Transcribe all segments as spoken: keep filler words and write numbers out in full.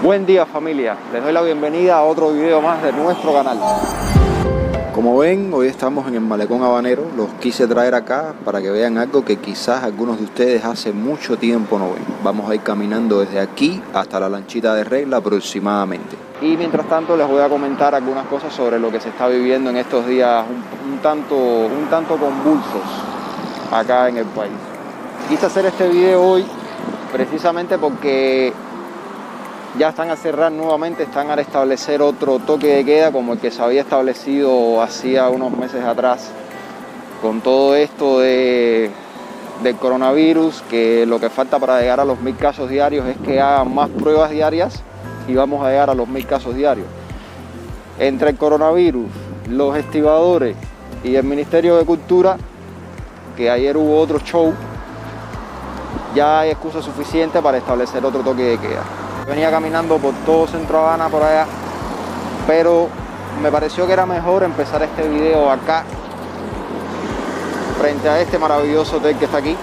Buen día, familia, les doy la bienvenida a otro video más de nuestro canal. Como ven, hoy estamos en el Malecón Habanero. Los quise traer acá para que vean algo que quizás algunos de ustedes hace mucho tiempo no ven. Vamos a ir caminando desde aquí hasta la lanchita de Regla aproximadamente. Y mientras tanto les voy a comentar algunas cosas sobre lo que se está viviendo en estos días un, un, tanto, un tanto convulsos acá en el país. Quise hacer este video hoy precisamente porque ya están a cerrar nuevamente, están a establecer otro toque de queda como el que se había establecido hacía unos meses atrás. Con todo esto de, del coronavirus, que lo que falta para llegar a los mil casos diarios es que hagan más pruebas diarias y vamos a llegar a los mil casos diarios. Entre el coronavirus, los estibadores y el Ministerio de Cultura, que ayer hubo otro show, ya hay excusa suficiente para establecer otro toque de queda. Venía caminando por todo Centro Habana, por allá, pero me pareció que era mejor empezar este video acá, frente a este maravilloso hotel que está aquí.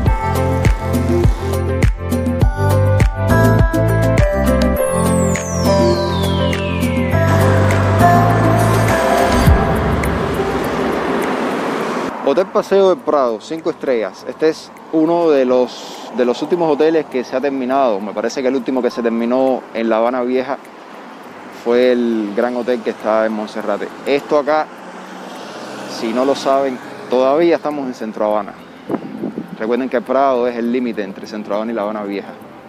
Hotel Paseo del Prado, cinco estrellas. Este es uno de los, de los últimos hoteles que se ha terminado. Me parece que el último que se terminó en La Habana Vieja fue el Gran Hotel que está en Monserrate. Esto acá, si no lo saben, todavía estamos en Centro Habana. Recuerden que el Prado es el límite entre Centro Habana y La Habana Vieja.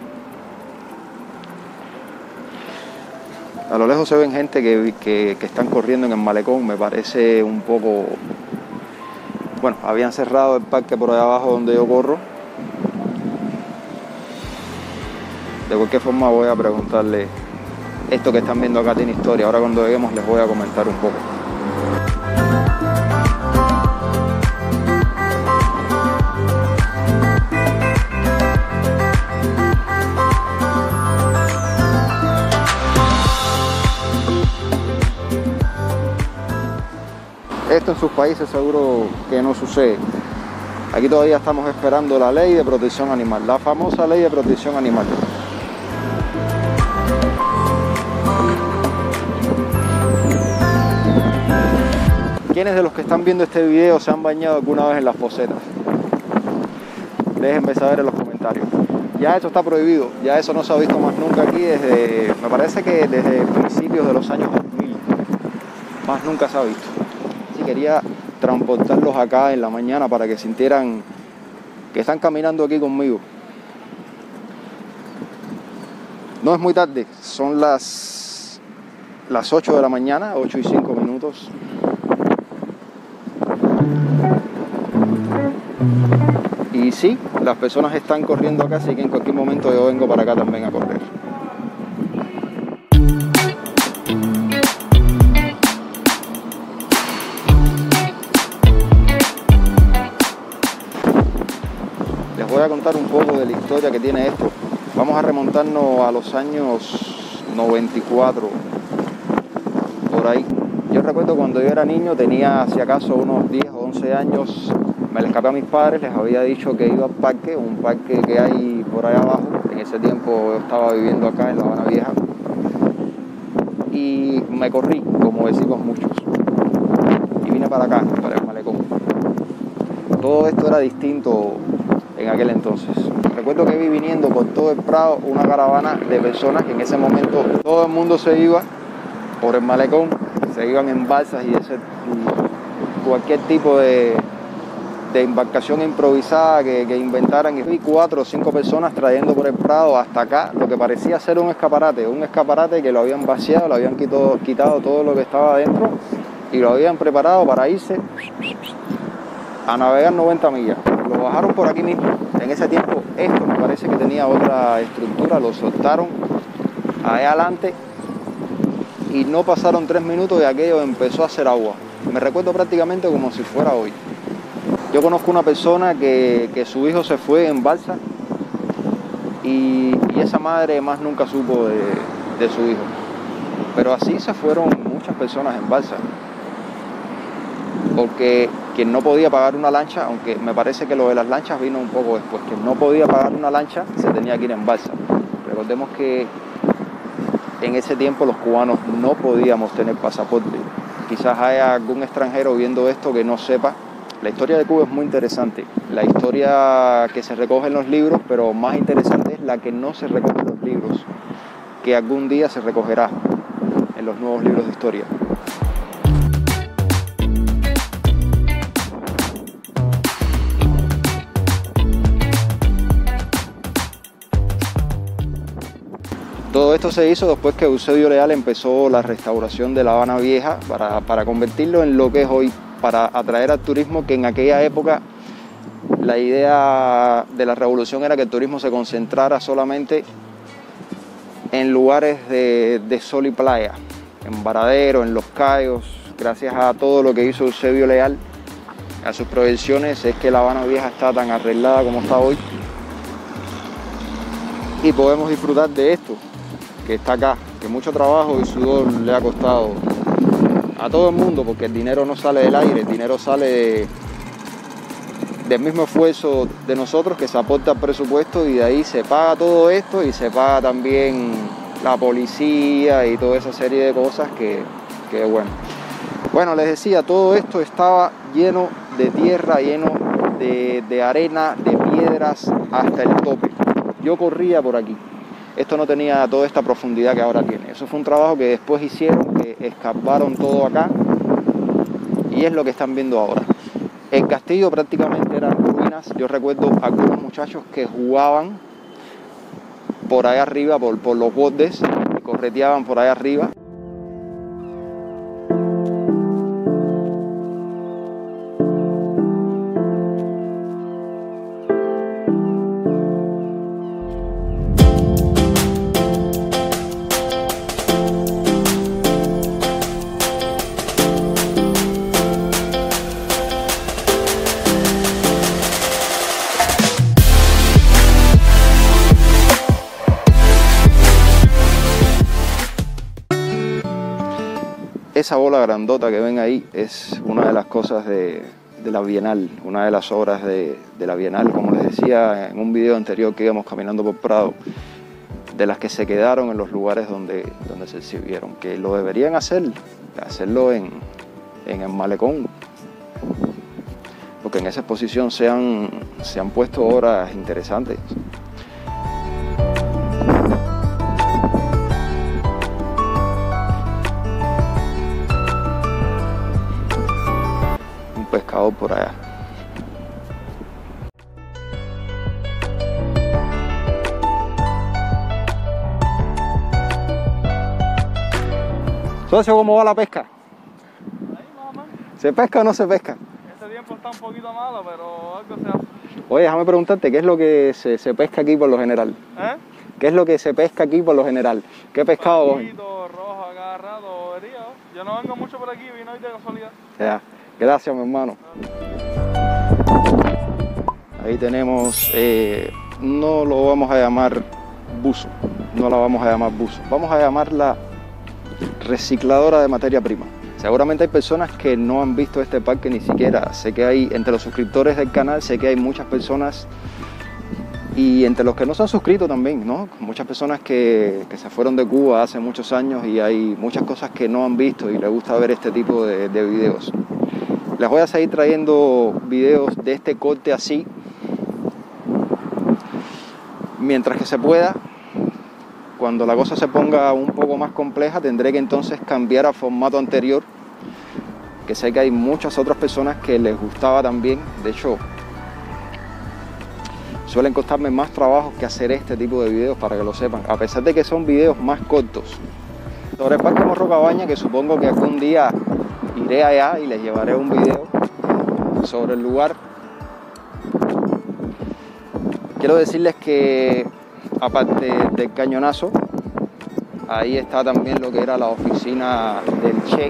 A lo lejos se ven gente que, que, que están corriendo en el malecón. Me parece un poco... Bueno, habían cerrado el parque por allá abajo donde yo corro. De cualquier forma voy a preguntarle, esto que están viendo acá tiene historia. Ahora cuando lleguemos les voy a comentar un poco. Esto en sus países seguro que no sucede. Aquí todavía estamos esperando la ley de protección animal, la famosa ley de protección animal. ¿Quiénes de los que están viendo este video se han bañado alguna vez en las pocetas? Déjenme saber en los comentarios. Ya eso está prohibido, ya eso no se ha visto más nunca aquí desde, me parece que desde principios de los años dos mil. Más nunca se ha visto. Quería transportarlos acá en la mañana para que sintieran que están caminando aquí conmigo. No es muy tarde, son las, las ocho de la mañana, ocho y cinco minutos. Y sí, las personas están corriendo acá, así que en cualquier momento yo vengo para acá también a correr. Voy a contar un poco de la historia que tiene esto. Vamos a remontarnos a los años noventa y cuatro, por ahí. Yo recuerdo cuando yo era niño, tenía si acaso unos diez o once años, me le escapé a mis padres, les había dicho que iba al parque, un parque que hay por allá abajo. En ese tiempo yo estaba viviendo acá en La Habana Vieja y me corrí, como decimos muchos, y vine para acá, para el malecón. Todo esto era distinto en aquel entonces. Recuerdo que vi viniendo por todo el Prado una caravana de personas que en ese momento todo el mundo se iba por el malecón, se iban en balsas y ese, cualquier tipo de, de embarcación improvisada que, que inventaran. Y vi cuatro o cinco personas trayendo por el Prado hasta acá lo que parecía ser un escaparate, un escaparate que lo habían vaciado, lo habían quitado, quitado todo lo que estaba adentro y lo habían preparado para irse a navegar noventa millas. Lo bajaron por aquí mismo. En ese tiempo esto me parece que tenía otra estructura, lo soltaron allá adelante y no pasaron tres minutos y aquello empezó a hacer agua. Me recuerdo prácticamente como si fuera hoy. Yo conozco una persona que, que su hijo se fue en balsa y, y esa madre más nunca supo de, de su hijo. Pero así se fueron muchas personas en balsa. Porque quien no podía pagar una lancha, aunque me parece que lo de las lanchas vino un poco después, quien no podía pagar una lancha se tenía que ir en balsa. Recordemos que en ese tiempo los cubanos no podíamos tener pasaporte. Quizás haya algún extranjero viendo esto que no sepa. La historia de Cuba es muy interesante. La historia que se recoge en los libros, pero más interesante es la que no se recoge en los libros, que algún día se recogerá en los nuevos libros de historia. Todo esto se hizo después que Eusebio Leal empezó la restauración de La Habana Vieja para, para convertirlo en lo que es hoy, para atraer al turismo, que en aquella época la idea de la revolución era que el turismo se concentrara solamente en lugares de, de sol y playa, en Varadero, en Los Cayos. Gracias a todo lo que hizo Eusebio Leal, a sus proyecciones, es que La Habana Vieja está tan arreglada como está hoy y podemos disfrutar de esto que está acá, que mucho trabajo y sudor le ha costado a todo el mundo, porque el dinero no sale del aire, el dinero sale de, del mismo esfuerzo de nosotros que se aporta al presupuesto, y de ahí se paga todo esto y se paga también la policía y toda esa serie de cosas que, que bueno. Bueno, les decía, todo esto estaba lleno de tierra, lleno de, de arena, de piedras hasta el tope. Yo corría por aquí. Esto no tenía toda esta profundidad que ahora tiene. Eso fue un trabajo que después hicieron, que escarbaron todo acá, y es lo que están viendo ahora. El castillo prácticamente eran ruinas. Yo recuerdo algunos muchachos que jugaban por allá arriba, por, por los bordes, y correteaban por allá arriba. Esa bola grandota que ven ahí es una de las cosas de, de la Bienal, una de las obras de, de la Bienal, como les decía en un video anterior que íbamos caminando por Prado, de las que se quedaron en los lugares donde, donde se exhibieron, que lo deberían hacer, hacerlo en, en el malecón, porque en esa exposición se han, se han puesto obras interesantes. Pescador por allá. Socio, ¿cómo va la pesca? Ahí más o menos. ¿Se pesca o no se pesca? Este tiempo está un poquito malo, pero algo se hace. Oye, déjame preguntarte, ¿qué es lo que se, se pesca aquí por lo general? ¿Eh? ¿Qué es lo que se pesca aquí por lo general? ¿Qué pescado cogen? Rojo a cada rato, bobería. Yo no vengo mucho por aquí, vino hoy de casualidad. Ya. Gracias, mi hermano. Ahí tenemos, eh, no lo vamos a llamar buzo, no la vamos a llamar buzo, vamos a llamarla recicladora de materia prima. Seguramente hay personas que no han visto este parque ni siquiera. Sé que hay, entre los suscriptores del canal, sé que hay muchas personas, y entre los que no se han suscrito también, ¿no? Muchas personas que, que se fueron de Cuba hace muchos años, y hay muchas cosas que no han visto y les gusta ver este tipo de, de videos. Les voy a seguir trayendo videos de este corte así, mientras que se pueda. Cuando la cosa se ponga un poco más compleja, tendré que entonces cambiar al formato anterior, que sé que hay muchas otras personas que les gustaba también. De hecho, suelen costarme más trabajo que hacer este tipo de videos, para que lo sepan, a pesar de que son videos más cortos. Sobre el Parque Morro Cabaña, que supongo que algún día iré allá y les llevaré un video sobre el lugar. Quiero decirles que, aparte del cañonazo, ahí está también lo que era la oficina del Che.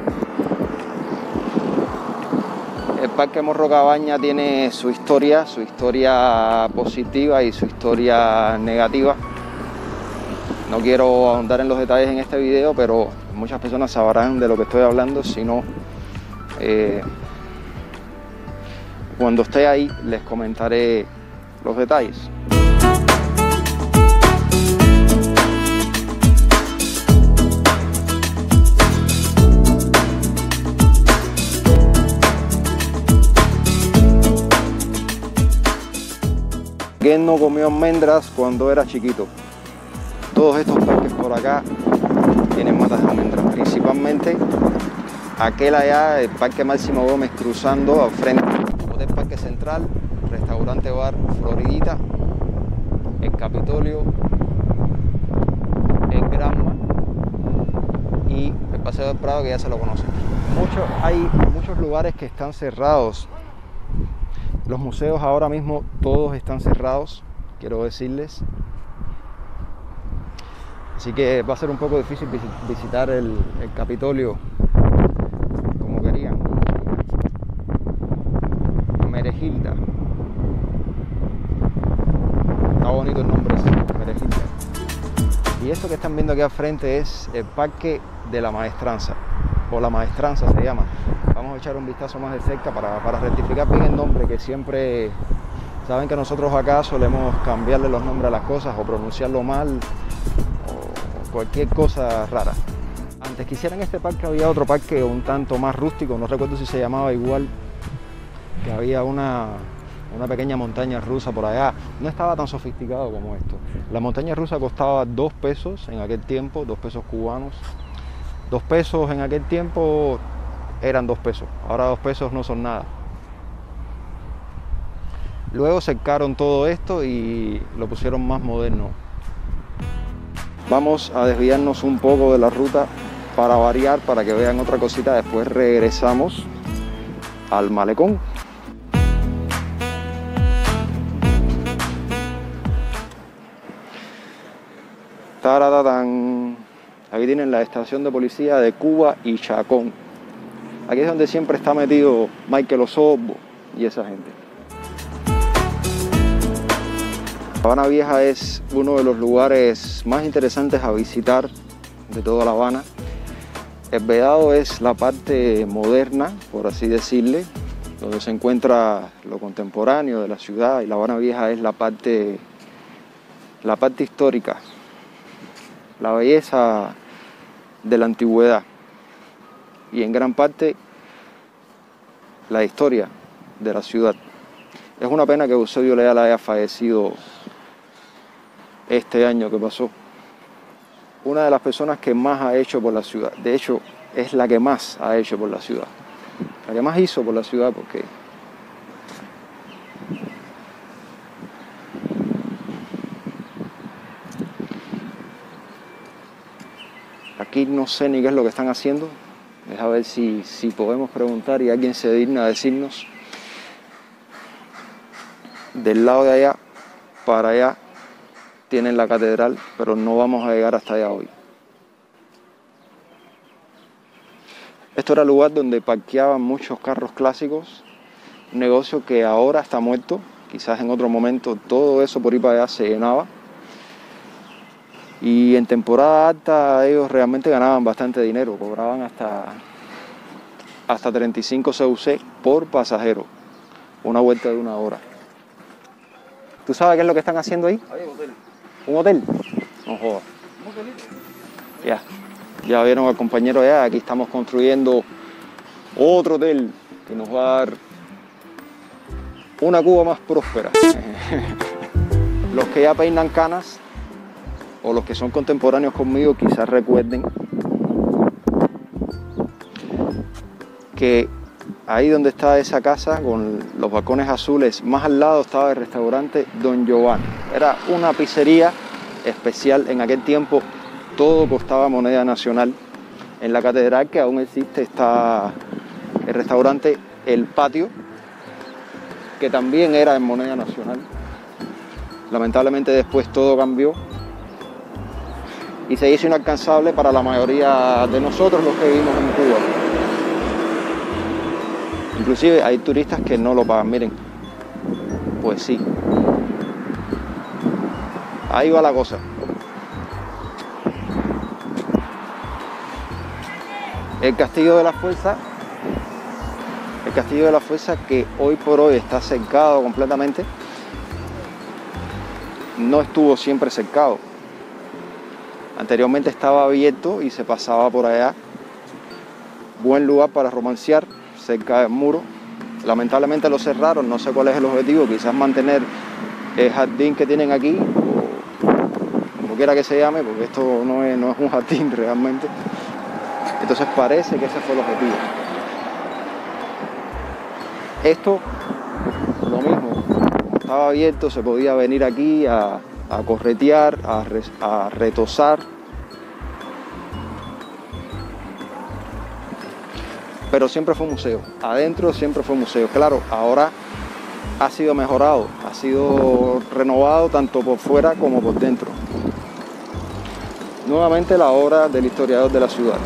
El Parque Morro Cabaña tiene su historia, su historia positiva y su historia negativa. No quiero ahondar en los detalles en este video, pero muchas personas sabrán de lo que estoy hablando. Si no, eh, cuando esté ahí les comentaré los detalles. ¿Quién no comió almendras cuando era chiquito? Todos estos parques por acá tienen matas de almendras, principalmente aquel allá, el Parque Máximo Gómez, cruzando al frente, Hotel Parque Central, Restaurante Bar Floridita, el Capitolio, el Granma y el Paseo del Prado, que ya se lo conocen. Mucho, hay muchos lugares que están cerrados. Los museos ahora mismo todos están cerrados, quiero decirles. Así que va a ser un poco difícil visitar el, el Capitolio como querían. Merejilda. Está bonito el nombre, Merejilda. Y esto que están viendo aquí al frente es el Parque de la Maestranza, o la Maestranza se llama. Vamos a echar un vistazo más de cerca para, para rectificar bien el nombre, que siempre saben que nosotros acá solemos cambiarle los nombres a las cosas o pronunciarlo mal o cualquier cosa rara. Antes que hicieran este parque había otro parque un tanto más rústico, no recuerdo si se llamaba igual, que había una, una pequeña montaña rusa por allá. No estaba tan sofisticado como esto. La montaña rusa costaba dos pesos en aquel tiempo, dos pesos cubanos. Dos pesos en aquel tiempo eran dos pesos, ahora dos pesos no son nada. Luego cercaron todo esto y lo pusieron más moderno. Vamos a desviarnos un poco de la ruta para variar, para que vean otra cosita. Después regresamos al malecón. Taratatán. Aquí tienen la estación de policía de Cuba y Chacón. Aquí es donde siempre está metido Michael Osorbo y esa gente. La Habana Vieja es uno de los lugares más interesantes a visitar de toda La Habana. El Vedado es la parte moderna, por así decirle, donde se encuentra lo contemporáneo de la ciudad, y La Habana Vieja es la parte, la parte histórica, la belleza de la antigüedad y en gran parte la historia de la ciudad. Es una pena que Eusebio Leal haya fallecido este año que pasó. Una de las personas que más ha hecho por la ciudad, de hecho es la que más ha hecho por la ciudad, la que más hizo por la ciudad, porque aquí no sé ni qué es lo que están haciendo. Deja ver si, si podemos preguntar y alguien se digna a decirnos. Del lado de allá para allá tienen la catedral, pero no vamos a llegar hasta allá hoy. Esto era el lugar donde parqueaban muchos carros clásicos, un negocio que ahora está muerto. Quizás en otro momento todo eso por ahí para allá se llenaba. Y en temporada alta ellos realmente ganaban bastante dinero, cobraban hasta, hasta treinta y cinco C U C por pasajero, una vuelta de una hora. ¿Tú sabes qué es lo que están haciendo ahí? Hay un hotel. ¿Un hotel? No jodas. Un hotelito. Ya, ya vieron al compañero allá, aquí estamos construyendo otro hotel que nos va a dar una Cuba más próspera. Los que ya peinan canas, o los que son contemporáneos conmigo, quizás recuerden que ahí donde está esa casa con los balcones azules, más al lado estaba el restaurante Don Giovanni. Era una pizzería especial. En aquel tiempo todo costaba moneda nacional. En la catedral, que aún existe, está el restaurante El Patio, que también era en moneda nacional. Lamentablemente después todo cambió y se hizo inalcanzable para la mayoría de nosotros los que vivimos en Cuba. Inclusive hay turistas que no lo pagan. Miren, pues sí, ahí va la cosa. El Castillo de la Fuerza, el Castillo de la Fuerza, que hoy por hoy está cercado completamente, no estuvo siempre cercado. Anteriormente estaba abierto y se pasaba por allá. Buen lugar para romancear, cerca del muro. Lamentablemente lo cerraron, no sé cuál es el objetivo, quizás mantener el jardín que tienen aquí, o como quiera que se llame, porque esto no es, no es un jardín realmente. Entonces parece que ese fue el objetivo. Esto, lo mismo, como estaba abierto, se podía venir aquí a, a corretear, a, re, a retosar. Pero siempre fue museo, adentro siempre fue museo. Claro, ahora ha sido mejorado, ha sido renovado tanto por fuera como por dentro. Nuevamente la obra del historiador de la ciudad.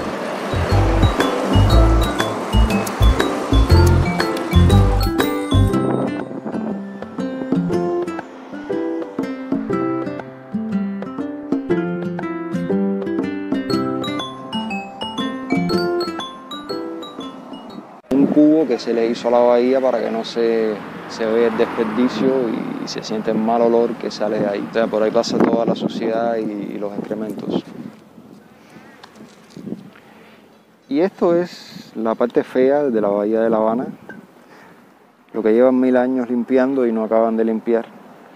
Un cubo que se le hizo a la bahía para que no se, se vea el desperdicio y, y se siente el mal olor que sale de ahí. O sea, por ahí pasa toda la suciedad y, y los excrementos. Y esto es la parte fea de la bahía de La Habana, lo que llevan mil años limpiando y no acaban de limpiar.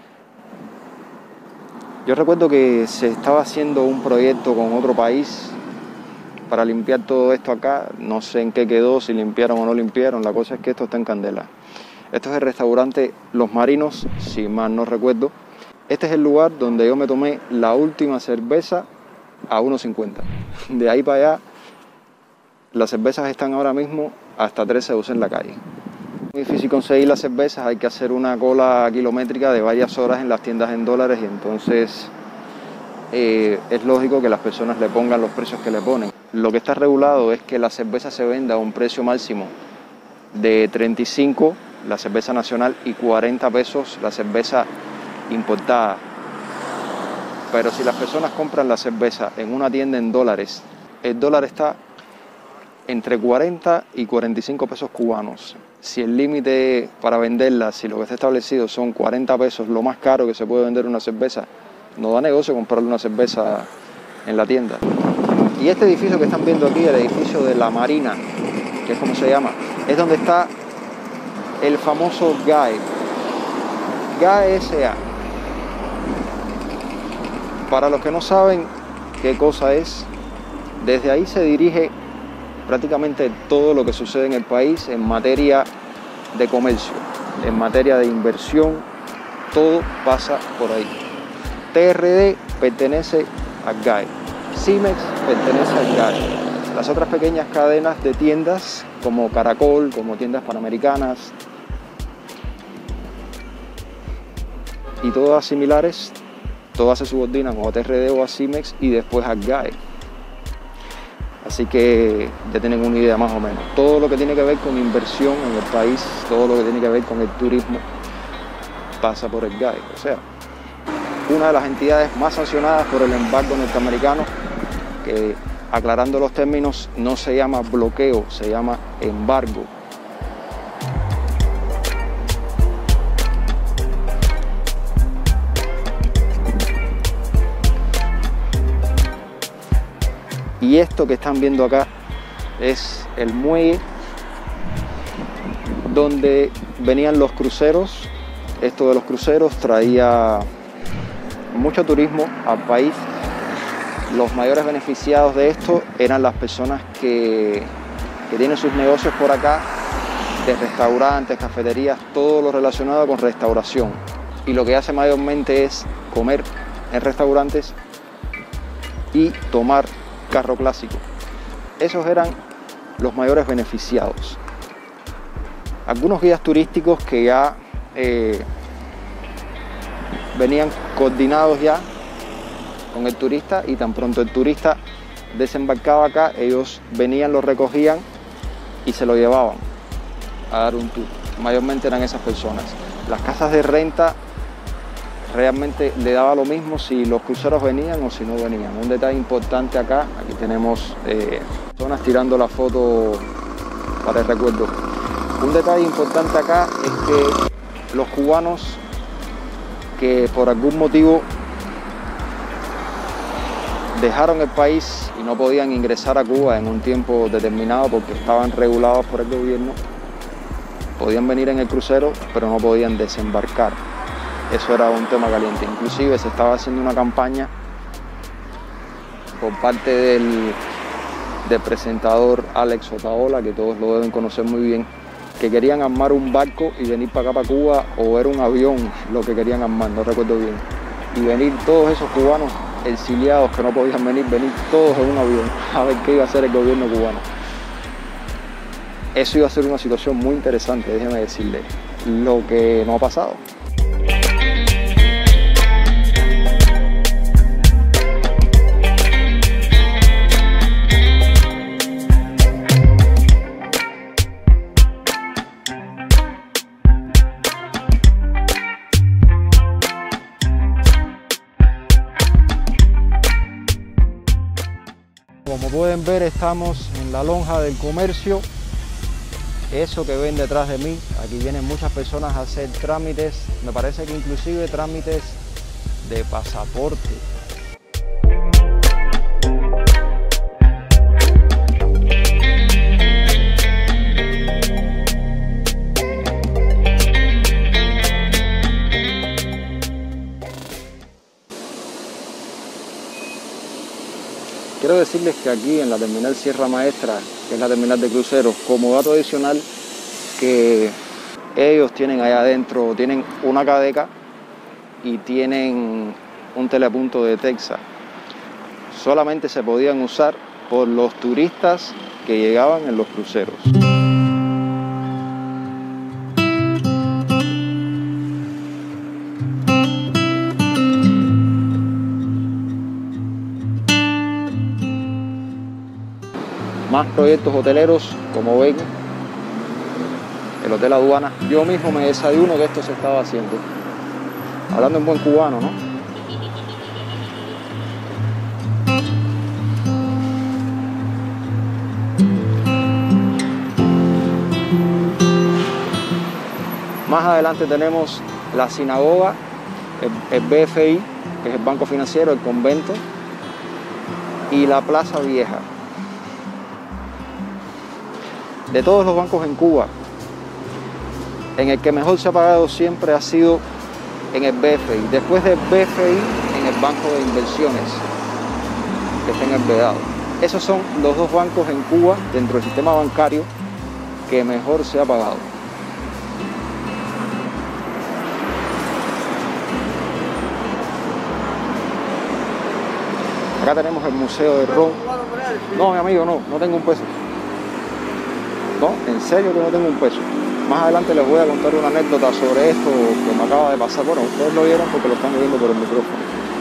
Yo recuerdo que se estaba haciendo un proyecto con otro país para limpiar todo esto acá. No sé en qué quedó, si limpiaron o no limpiaron. La cosa es que esto está en candela. Esto es el restaurante Los Marinos, si mal no recuerdo. Este es el lugar donde yo me tomé la última cerveza a uno cincuenta. De ahí para allá, las cervezas están ahora mismo hasta trece euros en la calle. Es muy difícil conseguir las cervezas, hay que hacer una cola kilométrica de varias horas en las tiendas en dólares y entonces eh, es lógico que las personas le pongan los precios que le ponen. Lo que está regulado es que la cerveza se venda a un precio máximo de treinta y cinco, la cerveza nacional, y cuarenta pesos la cerveza importada. Pero si las personas compran la cerveza en una tienda en dólares, el dólar está entre cuarenta y cuarenta y cinco pesos cubanos. Si el límite para venderla, si lo que está establecido son cuarenta pesos, lo más caro que se puede vender una cerveza, no da negocio comprarle una cerveza en la tienda. Y este edificio que están viendo aquí, el edificio de la Marina, que es como se llama, es donde está el famoso G A E. G A E S A. Para los que no saben qué cosa es, desde ahí se dirige prácticamente todo lo que sucede en el país en materia de comercio, en materia de inversión, todo pasa por ahí. T R D pertenece a G A E, Cimex pertenece a G A E. Las otras pequeñas cadenas de tiendas como Caracol, como tiendas panamericanas y todas similares, todas se subordinan o a T R D o a Cimex y después a G A E. Así que ya tienen una idea más o menos. Todo lo que tiene que ver con inversión en el país, todo lo que tiene que ver con el turismo, pasa por el G A E. O sea, una de las entidades más sancionadas por el embargo norteamericano, que aclarando los términos no se llama bloqueo, se llama embargo. Y esto que están viendo acá es el muelle donde venían los cruceros. Esto de los cruceros traía mucho turismo al país. Los mayores beneficiados de esto eran las personas que, que tienen sus negocios por acá, de restaurantes, cafeterías, todo lo relacionado con restauración. Y lo que hace mayormente es comer en restaurantes y tomar carro clásico. Esos eran los mayores beneficiados. Algunos guías turísticos que ya eh, venían coordinados ya con el turista, y tan pronto el turista desembarcaba acá, ellos venían, lo recogían y se lo llevaban a dar un tour. Mayormente eran esas personas. Las casas de renta realmente le daba lo mismo si los cruceros venían o si no venían. Un detalle importante acá, aquí tenemos eh, personas tirando la foto para el recuerdo. Un detalle importante acá es que los cubanos que por algún motivo dejaron el país y no podían ingresar a Cuba en un tiempo determinado porque estaban regulados por el gobierno, podían venir en el crucero pero no podían desembarcar. eso era un tema caliente. Inclusive se estaba haciendo una campaña por parte del, del presentador Alex Otaola, que todos lo deben conocer muy bien, que querían armar un barco y venir para acá, para Cuba, o era un avión lo que querían armar, no recuerdo bien, y venir todos esos cubanos exiliados que no podían venir, venir todos en un avión a ver qué iba a hacer el gobierno cubano. Eso iba a ser una situación muy interesante, déjeme decirle, lo que no ha pasado. Como pueden ver, estamos en la lonja del comercio. Eso que ven detrás de mí, aquí vienen muchas personas a hacer trámites, me parece que inclusive trámites de pasaporte. Quiero decirles que aquí en la terminal Sierra Maestra, que es la terminal de cruceros, como dato adicional, que ellos tienen allá adentro, tienen una cadeca y tienen un telepunto de Texas. Solamente se podían usar por los turistas que llegaban en los cruceros. Más proyectos hoteleros, como ven, el Hotel Aduana. Yo mismo me desayuno que esto se estaba haciendo. Hablando en buen cubano, ¿no? Más adelante tenemos la sinagoga, el, el B F I, que es el Banco Financiero, el convento, y la Plaza Vieja. De todos los bancos en Cuba, en el que mejor se ha pagado siempre ha sido en el B F I. Después del B F I, en el Banco de Inversiones, que está en el Vedado. Esos son los dos bancos en Cuba, dentro del sistema bancario, que mejor se ha pagado. Acá tenemos el Museo del Ron. No, mi amigo, no, no tengo un peso. No, en serio que no tengo un peso. Más adelante les voy a contar una anécdota sobre esto que me acaba de pasar. Bueno, ustedes lo vieron porque lo están viendo por el micrófono.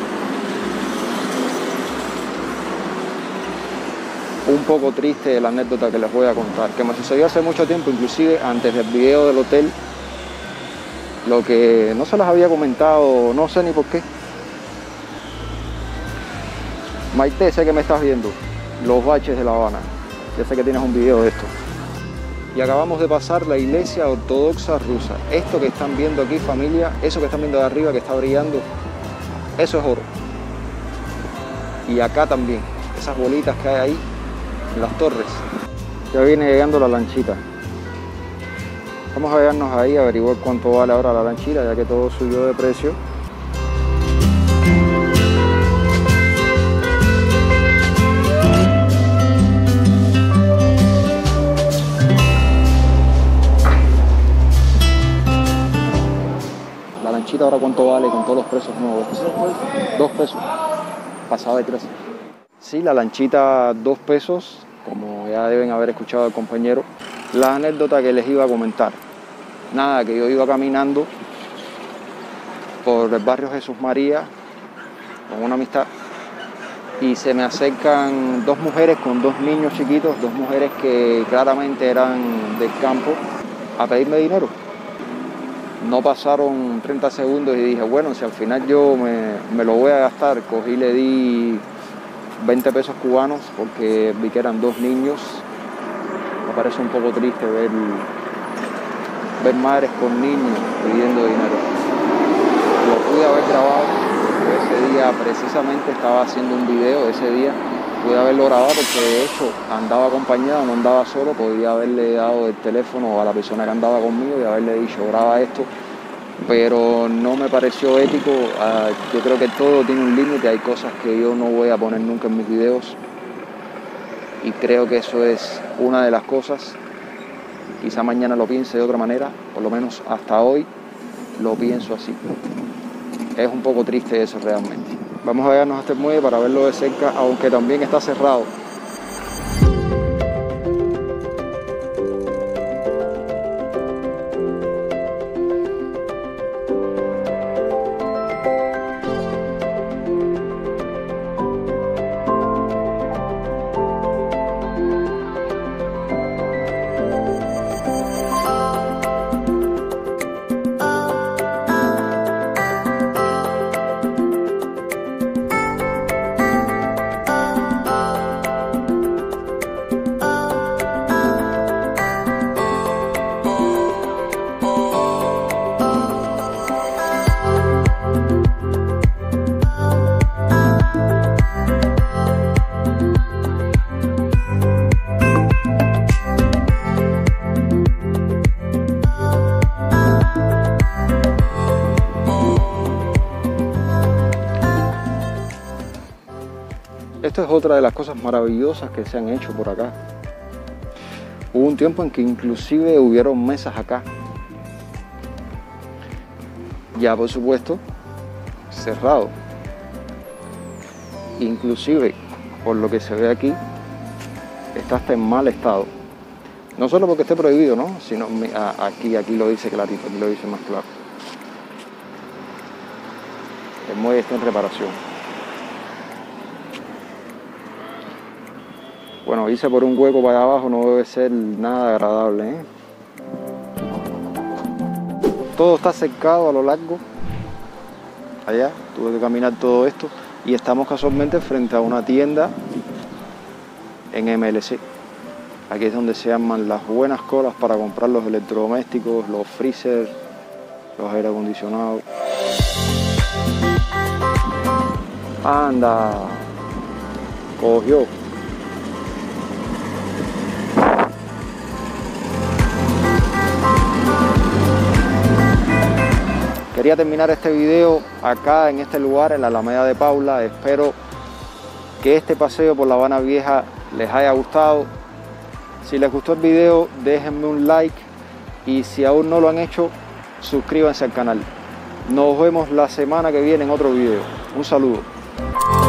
Un poco triste la anécdota que les voy a contar, que me sucedió hace mucho tiempo, inclusive antes del video del hotel, lo que no se las había comentado, no sé ni por qué. Maite, sé que me estás viendo, los baches de La Habana. Ya sé que tienes un video de esto. Y acabamos de pasar la iglesia ortodoxa rusa. Esto que están viendo aquí, familia, eso que están viendo de arriba que está brillando, eso es oro. Y acá también, esas bolitas que hay ahí, en las torres. Ya viene llegando la lanchita. Vamos a llegarnos ahí a averiguar cuánto vale ahora la lanchita, ya que todo subió de precio. La lanchita ahora cuánto vale con todos los precios nuevos. Dos pesos. Pasado de tres. Sí, la lanchita dos pesos, como ya deben haber escuchado al compañero. La anécdota que les iba a comentar. Nada, que yo iba caminando por el barrio Jesús María con una amistad y se me acercan dos mujeres con dos niños chiquitos, dos mujeres que claramente eran del campo, a pedirme dinero. No pasaron treinta segundos y dije, bueno, si al final yo me, me lo voy a gastar, cogí y le di veinte pesos cubanos porque vi que eran dos niños. Me parece un poco triste ver, ver madres con niños pidiendo dinero. Lo pude haber grabado, porque ese día precisamente estaba haciendo un video, ese día pude haberlo grabado porque de hecho andaba acompañado, no andaba solo, podía haberle dado el teléfono a la persona que andaba conmigo y haberle dicho, graba esto pero no me pareció ético. Uh, yo creo que todo tiene un límite, hay cosas que yo no voy a poner nunca en mis videos y creo que eso es una de las cosas. Quizá mañana lo piense de otra manera, por lo menos hasta hoy lo pienso así. Es un poco triste eso realmente. Vamos a vernos a este muelle para verlo de cerca, aunque también está cerrado. Esto es otra de las cosas maravillosas que se han hecho por acá. Hubo un tiempo en que inclusive hubieron mesas acá. Ya por supuesto, cerrado. Inclusive, por lo que se ve aquí, está hasta en mal estado. No solo porque esté prohibido, ¿no? Sino aquí, aquí lo dice clarito, aquí lo dice más claro. El muelle está en reparación. Bueno, irse por un hueco para allá abajo no debe ser nada agradable, ¿eh? Todo está cercado a lo largo. Allá, tuve que caminar todo esto. Y estamos casualmente frente a una tienda en M L C. Aquí es donde se arman las buenas colas para comprar los electrodomésticos, los freezers, los aire acondicionados. Anda, cogió. Quería terminar este video acá en este lugar, en la Alameda de Paula. Espero que este paseo por La Habana Vieja les haya gustado. Si les gustó el video, déjenme un like y si aún no lo han hecho, suscríbanse al canal. Nos vemos la semana que viene en otro video. Un saludo.